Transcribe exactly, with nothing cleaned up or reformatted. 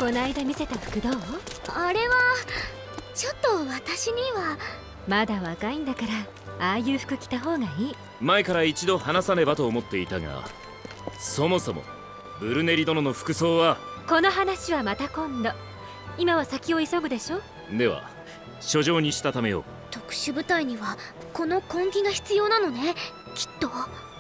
こないだ見せた服どう？ あれはちょっと私には。 まだ若いんだからああいう服着た方がいい。 前から一度話さねばと思っていたが、そもそもブルネリ殿の服装は。 この話はまた今度。今は先を急ぐでしょ。 では書状にしたためよう。 特殊部隊にはこの根気が必要なのね、きっと。